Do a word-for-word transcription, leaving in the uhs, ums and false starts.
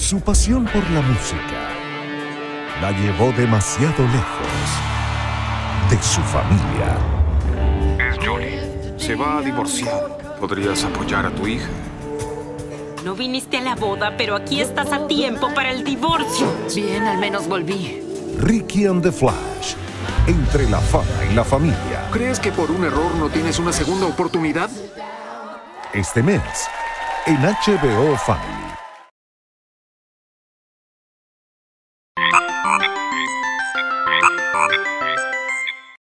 Su pasión por la música la llevó demasiado lejos de su familia. Es Julie. Se va a divorciar. ¿Podrías apoyar a tu hija? No viniste a la boda, pero aquí estás a tiempo para el divorcio. Bien, al menos volví. Ricky and the Flash. Entre la fama y la familia. ¿Crees que por un error no tienes una segunda oportunidad? Este mes, en H B O Family.